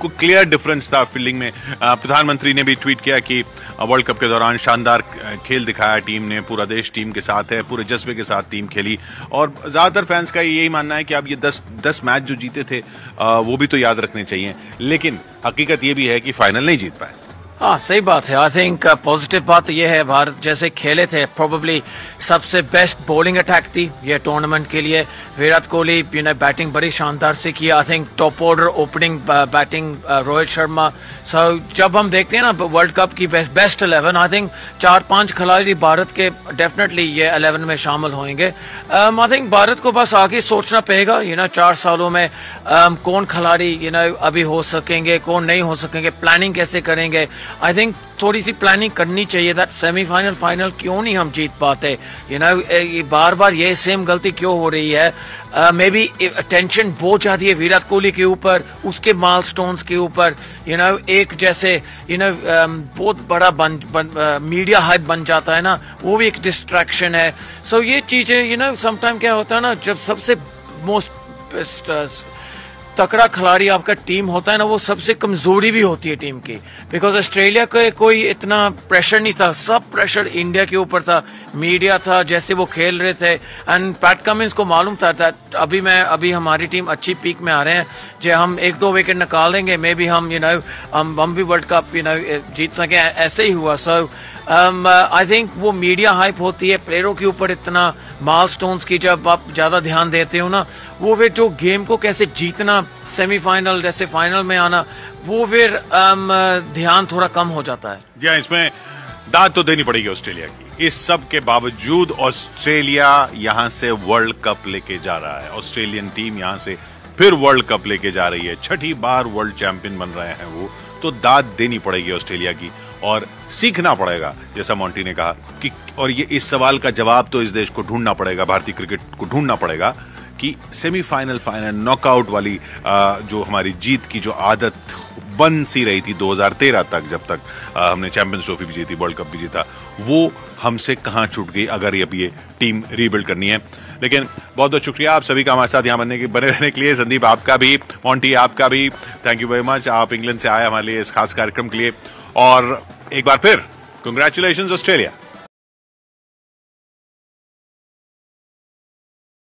Clear difference था fielding में। प्रधानमंत्री ने भी ट्वीट किया कि वर्ल्ड कप के दौरान शानदार खेल दिखाया टीम ने, पूरा देश टीम के साथ है, पूरे जज्बे के साथ टीम खेली। और ज़्यादातर फैंस का यही मानना है कि अब ये 10 मैच जो जीते थे वो भी तो याद रखने चाहिए, लेकिन हकीकत ये भी है कि फाइनल नहीं जीत पाए। हाँ, सही बात है। आई थिंक पॉजिटिव बात ये है, भारत जैसे खेले थे, प्रोबेबली सबसे बेस्ट बॉलिंग अटैक थी ये टूर्नामेंट के लिए। विराट कोहली बैटिंग बड़ी शानदार से किया। I think top order opening batting Rohit Sharma. So जब हम देखते हैं ना वर्ल्ड कप की बेस्ट 11, आई थिंक 4-5 खिलाड़ी भारत के डेफिनेटली ये 11 में शामिल होंगे। आई थिंक भारत को बस आगे सोचना पड़ेगा 4 सालों में कौन खिलाड़ी अभी हो सकेंगे, कौन नहीं हो सकेंगे, प्लानिंग कैसे करेंगे। आई थिंक थोड़ी सी प्लानिंग करनी चाहिए। दैट सेमीफाइनल फाइनल क्यों नहीं हम जीत पाते, बार बार ये सेम गलती क्यों हो रही है। मे बी टेंशन बहुत जाती है विराट कोहली के ऊपर, उसके माइलस्टोन्स के ऊपर। एक जैसे बहुत बड़ा मीडिया हाइप बन जाता है ना, वो भी एक डिस्ट्रैक्शन है। सो ये चीजें समटाइम क्या होता है ना, जब सबसे मोस्ट तकड़ा खिलाड़ी आपका टीम होता है ना, वो सबसे कमजोरी भी होती है टीम की। बिकॉज ऑस्ट्रेलिया का कोई इतना प्रेशर नहीं था, सब प्रेशर इंडिया के ऊपर था, मीडिया था, जैसे वो खेल रहे थे। एंड पैट कमिंस को मालूम था अभी हमारी टीम अच्छी पीक में आ रहे हैं, जो हम 1-2 विकेट निकालेंगे, मे बी हम हम भी वर्ल्ड कप जीत सकें। ऐसे ही हुआ। सो आई थिंक वो मीडिया हाइप होती है, प्लेयरों के ऊपर इतना माइलस्टोन्स की जब आप ज्यादा ध्यान देते हो ना, वो फिर जो गेम को कैसे जीतना, सेमीफाइनल जैसे फाइनल में आना, वो फिर ध्यान थोड़ा कम हो जाता है। जी हाँ, इसमें दाद तो देनी पड़ेगी ऑस्ट्रेलिया की। इस सब के बावजूद ऑस्ट्रेलिया यहां से वर्ल्ड कप लेके जा रहा है। ऑस्ट्रेलियन टीम यहां से फिर वर्ल्ड कप लेके जा रही है, 6ठी बार वर्ल्ड चैंपियन बन रहे हैं वो। तो दाद देनी पड़ेगी ऑस्ट्रेलिया की और सीखना पड़ेगा, जैसा मोंटी ने कहा कि, और ये इस सवाल का जवाब तो इस देश को ढूंढना पड़ेगा, भारतीय क्रिकेट को ढूंढना पड़ेगा कि सेमीफाइनल, फाइनल, नॉकआउट वाली जो हमारी जीत की जो आदत बन सी रही थी 2013 तक, जब तक हमने चैंपियंस ट्रॉफी भी जीती, वर्ल्ड कप भी जीता, वो हमसे कहां छूट गई अगर ये टीम रीबिल्ड करनी है। लेकिन बहुत बहुत शुक्रिया आप सभी का हमारे साथ यहाँ बने रहने के लिए। संदीप आपका भी, मोंटी आपका भी, थैंक यू वेरी मच। आप इंग्लैंड से आए हमारे लिए इस खास कार्यक्रम के लिए, और एक बार फिर कंग्रेचुलेशंस ऑस्ट्रेलिया।